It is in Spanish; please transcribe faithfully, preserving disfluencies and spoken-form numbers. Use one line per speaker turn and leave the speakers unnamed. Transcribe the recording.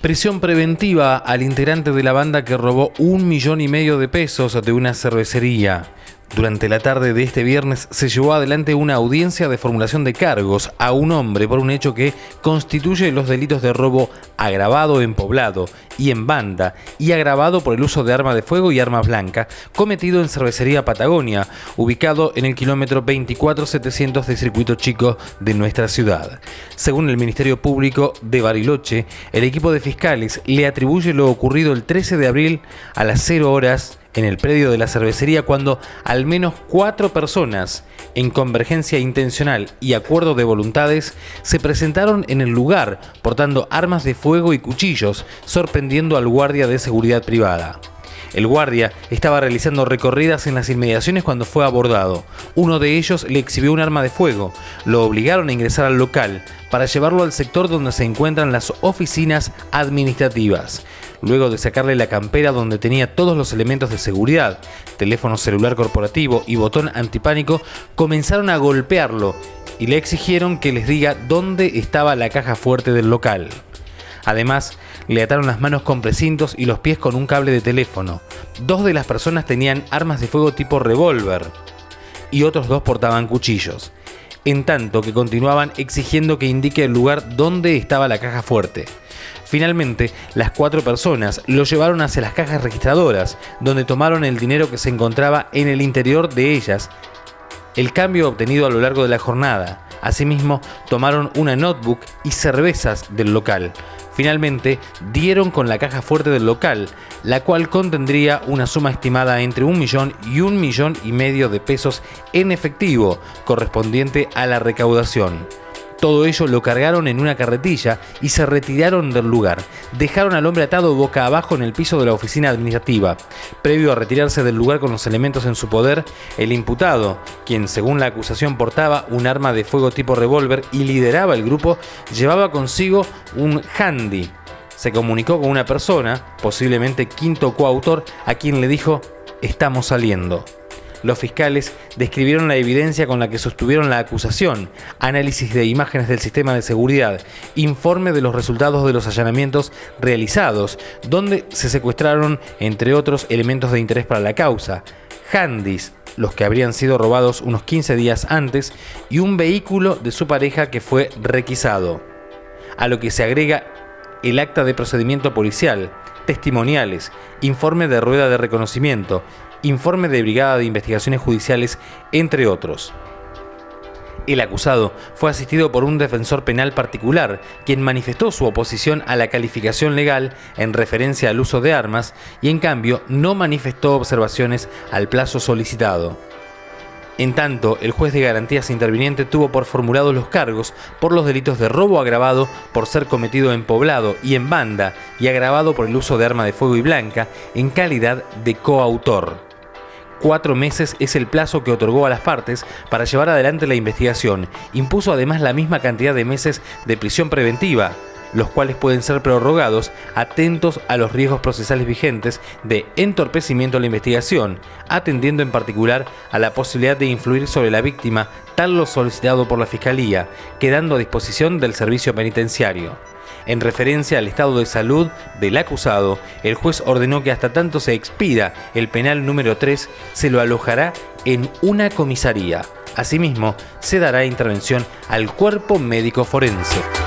Prisión preventiva al integrante de la banda que robó un millón y medio de pesos de una cervecería. Durante la tarde de este viernes se llevó adelante una audiencia de formulación de cargos a un hombre por un hecho que constituye los delitos de robo agravado en poblado y en banda y agravado por el uso de arma de fuego y arma blanca cometido en Cervecería Patagonia, ubicado en el kilómetro veinticuatro setecientos de Circuito Chico de nuestra ciudad. Según el Ministerio Público de Bariloche, el equipo de fiscales le atribuye lo ocurrido el trece de abril a las cero horas en el predio de la cervecería, cuando al menos cuatro personas, en convergencia intencional y acuerdo de voluntades, se presentaron en el lugar portando armas de fuego y cuchillos, sorprendiendo al guardia de seguridad privada. El guardia estaba realizando recorridas en las inmediaciones cuando fue abordado. Uno de ellos le exhibió un arma de fuego. Lo obligaron a ingresar al local para llevarlo al sector donde se encuentran las oficinas administrativas. Luego de sacarle la campera donde tenía todos los elementos de seguridad, teléfono celular corporativo y botón antipánico, comenzaron a golpearlo y le exigieron que les diga dónde estaba la caja fuerte del local. Además, le ataron las manos con precintos y los pies con un cable de teléfono. Dos de las personas tenían armas de fuego tipo revólver y otros dos portaban cuchillos, en tanto que continuaban exigiendo que indique el lugar donde estaba la caja fuerte. Finalmente, las cuatro personas lo llevaron hacia las cajas registradoras, donde tomaron el dinero que se encontraba en el interior de ellas, el cambio obtenido a lo largo de la jornada. Asimismo, tomaron una notebook y cervezas del local. Finalmente, dieron con la caja fuerte del local, la cual contendría una suma estimada entre un millón y un millón y medio de pesos en efectivo, correspondiente a la recaudación. Todo ello lo cargaron en una carretilla y se retiraron del lugar. Dejaron al hombre atado boca abajo en el piso de la oficina administrativa. Previo a retirarse del lugar con los elementos en su poder, el imputado, quien según la acusación portaba un arma de fuego tipo revólver y lideraba el grupo, llevaba consigo un handy. Se comunicó con una persona, posiblemente quinto coautor, a quien le dijo: "Estamos saliendo". Los fiscales describieron la evidencia con la que sostuvieron la acusación, análisis de imágenes del sistema de seguridad, informe de los resultados de los allanamientos realizados, donde se secuestraron, entre otros, elementos de interés para la causa, handys, los que habrían sido robados unos quince días antes, y un vehículo de su pareja que fue requisado. A lo que se agrega el acta de procedimiento policial, testimoniales, informe de rueda de reconocimiento, informe de Brigada de Investigaciones Judiciales, entre otros. El acusado fue asistido por un defensor penal particular, quien manifestó su oposición a la calificación legal en referencia al uso de armas y en cambio no manifestó observaciones al plazo solicitado. En tanto, el juez de garantías interviniente tuvo por formulados los cargos por los delitos de robo agravado por ser cometido en poblado y en banda y agravado por el uso de arma de fuego y blanca en calidad de coautor. Cuatro meses es el plazo que otorgó a las partes para llevar adelante la investigación. Impuso además la misma cantidad de meses de prisión preventiva, los cuales pueden ser prorrogados atentos a los riesgos procesales vigentes de entorpecimiento a la investigación, atendiendo en particular a la posibilidad de influir sobre la víctima, tal lo solicitado por la Fiscalía, quedando a disposición del servicio penitenciario. En referencia al estado de salud del acusado, el juez ordenó que hasta tanto se expida el penal número tres, se lo alojará en una comisaría. Asimismo, se dará intervención al cuerpo médico forense.